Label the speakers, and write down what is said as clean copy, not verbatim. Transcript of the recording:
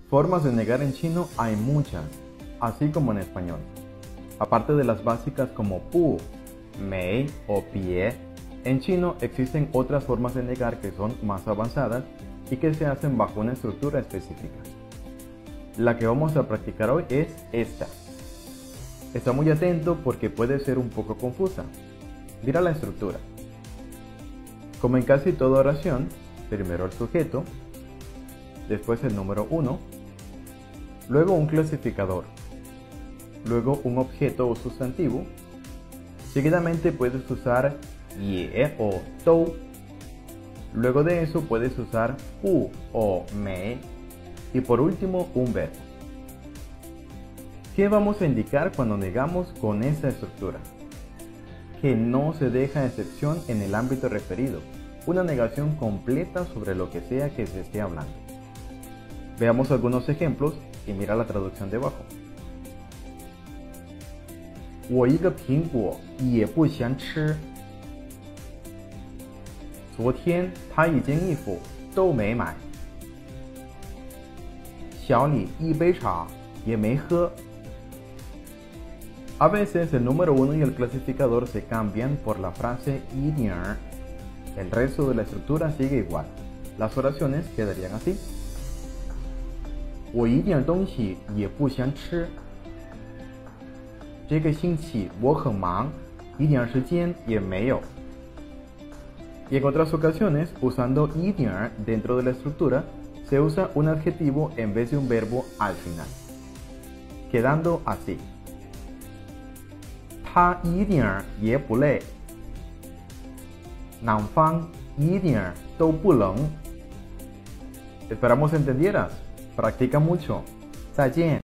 Speaker 1: Formas de negar en chino hay muchas, así como en español. Aparte de las básicas como pu, mei o pie, en chino existen otras formas de negar que son más avanzadas y que se hacen bajo una estructura específica. La que vamos a practicar hoy es esta. Está muy atento porque puede ser un poco confusa. Mira la estructura. Como en casi toda oración, primero el sujeto, después el número 1, luego un clasificador, luego un objeto o sustantivo. Seguidamente puedes usar ye o dou. Luego de eso puedes usar pu o mei. Y por último, un verbo. ¿Qué vamos a indicar cuando negamos con esta estructura? Que no se deja excepción en el ámbito referido, una negación completa sobre lo que sea que se esté hablando. Veamos algunos ejemplos y mira la traducción debajo. 我一个苹果也不想吃。昨天他一件衣服都没买。小李一杯茶也没喝。A veces el número 1 y el clasificador se cambian por la frase 一点儿. El resto de la estructura sigue igual. Las oraciones quedarían así. 我一点东西也不想吃。这个星期我很忙，一点时间也没有。Y en otras ocasiones, usando 一点 dentro de la estructura, se usa un adjetivo en vez de un verbo al final, quedando así. 他一点也不累。南方一点都不冷。Esperamos entendieras. Practica mucho. 再见。